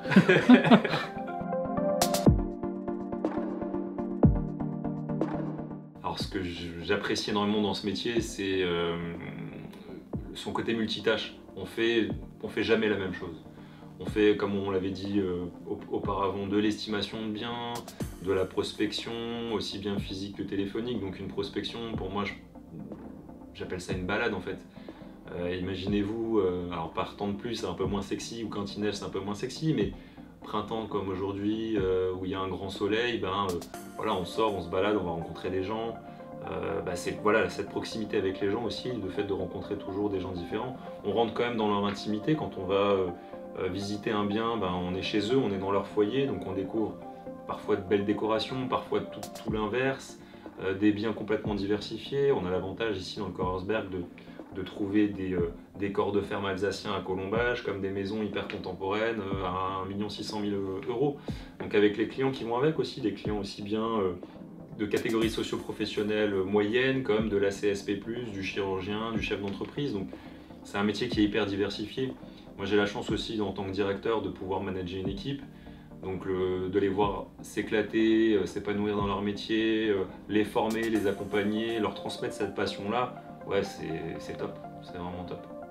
Alors ce que j'apprécie énormément dans ce métier, c'est son côté multitâche. On fait jamais la même chose. On fait, comme on l'avait dit auparavant, de l'estimation de biens, de la prospection, aussi bien physique que téléphonique. Donc une prospection, pour moi, j'appelle ça une balade en fait. Imaginez-vous, alors par temps de pluie c'est un peu moins sexy, ou quand il neige c'est un peu moins sexy, mais printemps comme aujourd'hui, où il y a un grand soleil, voilà, on sort, on se balade, on va rencontrer des gens. C'est voilà, cette proximité avec les gens aussi, le fait de rencontrer toujours des gens différents. On rentre quand même dans leur intimité quand on va visiter un bien, on est chez eux, on est dans leur foyer, donc on découvre parfois de belles décorations, parfois tout l'inverse, des biens complètement diversifiés. On a l'avantage ici dans le Korersberg de trouver des décors de ferme alsaciens à colombage, comme des maisons hyper contemporaines à 1 600 000 €. Donc avec les clients qui vont avec aussi, des clients aussi bien de catégories socio-professionnelles moyennes, comme de la CSP+, du chirurgien, du chef d'entreprise. Donc c'est un métier qui est hyper diversifié. Moi j'ai la chance aussi en tant que directeur de pouvoir manager une équipe, donc de les voir s'éclater, s'épanouir dans leur métier, les former, les accompagner, leur transmettre cette passion-là, ouais c'est top, c'est vraiment top.